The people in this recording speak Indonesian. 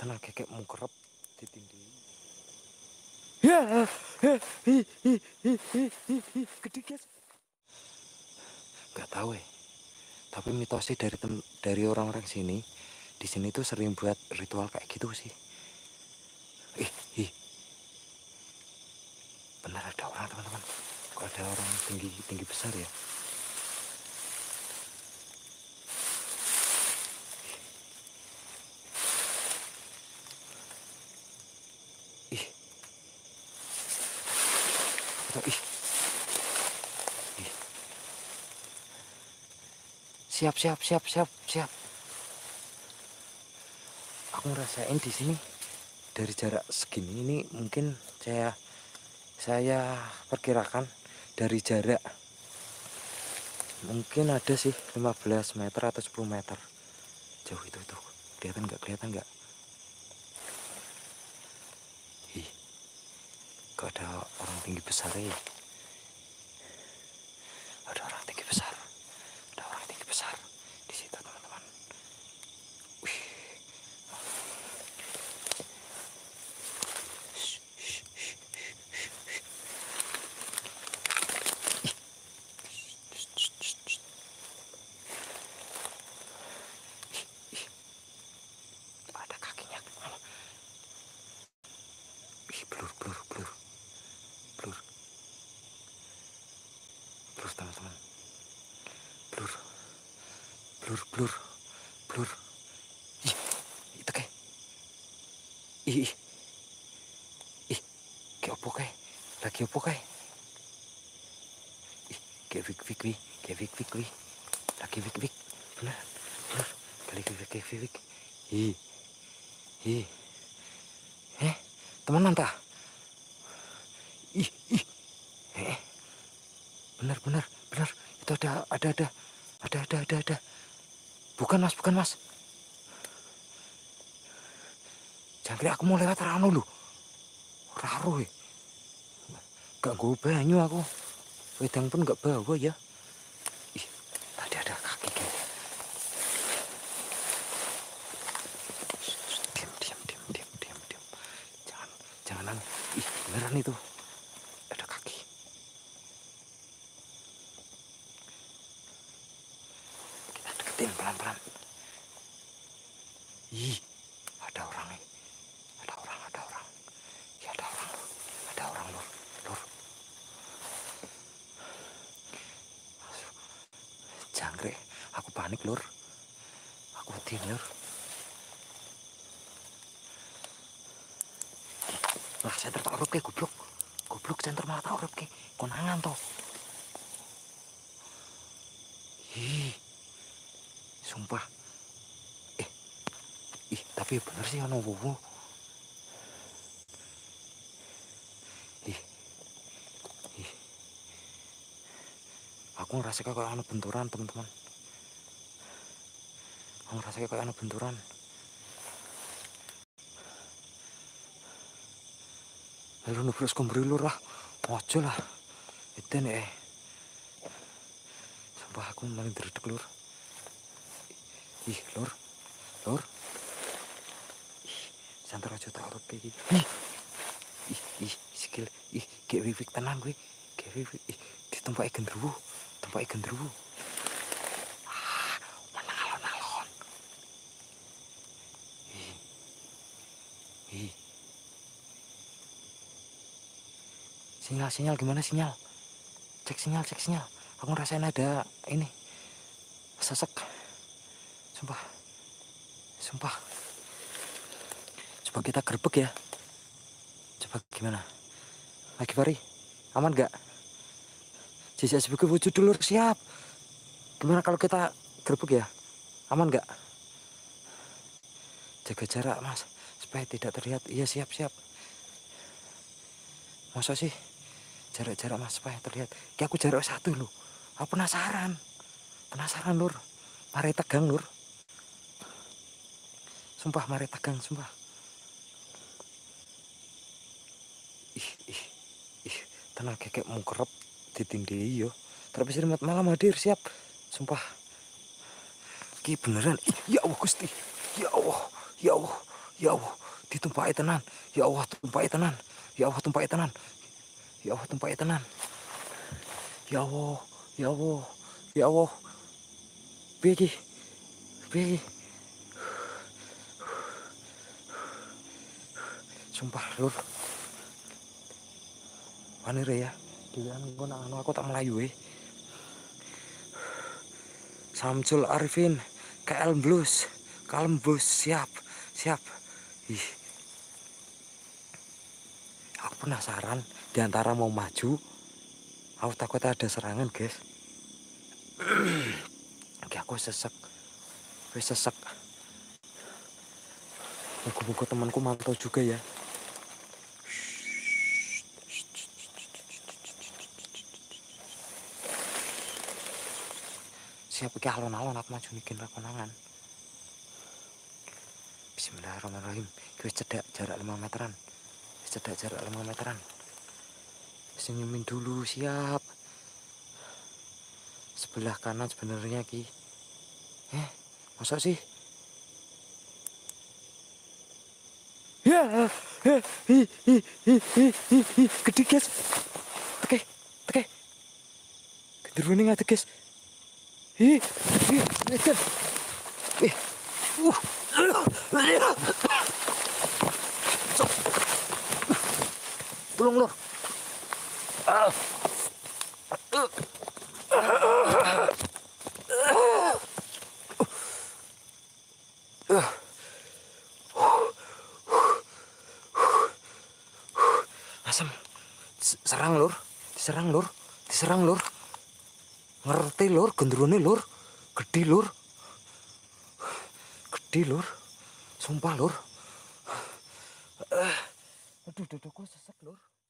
tenang kayak mengkerep ditindih. Ya, gede guys. Gak tahu tapi mitosnya dari orang-orang sini, di sini tuh sering buat ritual kayak gitu sih. Benar ada orang teman-teman. Kok ada orang tinggi besar ya? Siap. Aku ngerasain di sini dari jarak segini ini mungkin saya perkirakan dari jarak mungkin ada sih 15 meter atau 10 meter jauh itu kelihatan nggak? Kok ada orang tinggi besar ya? Ada orang tinggi besar di situ teman-teman. Ada kakinya. Blur teman-teman. Blur. Itu kayak. Kayak opo kayak. Lagi opo kayak. Kayak Vik wi. Lagi Vik. Bener. Kayak Vik. Temenan tah? Bener. Itu ada. Bukan mas. Jangkrik aku mau lewat rano lu. Raro gak gue banyu aku. Wedang pun gak bawa ya. Tadi ada kaki kayak. Diam. Jangan. Beneran itu. Ada kaki. Kita deketin pelan-pelan. Ada orang nih. Ada orang. Ya ada orang lur. Jangkrik, aku panik lur. Aku wedi lur. Lah center tak urup ke goblok center malah tak urup ke konangan toh. Sumpah. Tapi bener sih ono wuwu. Aku ngerasa kayak ono benturan teman-teman. Lalu nubrus kumbri lur lah. Ojo lah. Itu nih sumpah aku malah dredeg lur. Lur. Santar aja tak urut kayak gitu. Sikil. Kayak Vik tenang gue. Kayak Vik. Ditumpaki gendruwo. Mana alon-alon. Sinyal gimana sinyal? Cek sinyal. Aku ngerasain ada ini. Sesek. Sumpah. Coba kita gerbek ya. Coba gimana? Lagi Fari? Aman gak? Jejak sebagai wujud dulu siap. Gimana kalau kita gerbek ya? Aman gak? Jaga jarak mas, supaya tidak terlihat. Iya siap. Masa sih? Jarak mas supaya terlihat. Kayak aku jarak 1 loh. Aku penasaran lur. Mari tegang lur. Sumpah mari tegang sumpah. Tenang kayak mengkerep ditindih yo. Tapi serimat malam hadir siap. Sumpah. Ki beneran. Ya Allah Gusti. Ya Allah. Ya Allah, ditumpaki tenan. Ya Allah, tumpaki tenan. Ya Allah, tumpaki tenan. Ya Allah, tumpaki tenan. Ya Allah, ya Allah, ya Allah. Piye iki? Piye iki? Sumpah, Lur. Wani re ya. Dhewean engko nak anu aku tak melayu Samsul Arifin, KL Blues. Kalem Blues, siap. Siap. Ih. Aku penasaran di antara mau maju, aku takut ada serangan, guys. Oke, aku sesek. Wis sesek. Muga-muga temanku mantau juga ya. Siap iki alon-alon aku maju bikin konangan. Bismillahirrahmanirrahim. Wis cedak jarak 5 meteran. Wis cedak jarak 5 meteran. Senyumin dulu, siap. Sebelah kanan sebenarnya ki. Masa sih? Ya, gede guys. Oke, oke. Genderuwo ning ade guys. Lihat. Tolong Lur. Asem. Serang Lur. Diserang Lur. Diserang Lur. Ngerti Lur, genderone Lur. Gede Lur. Gede Lur. Sumpah Lur. Aduh, dadaku sesek Lur.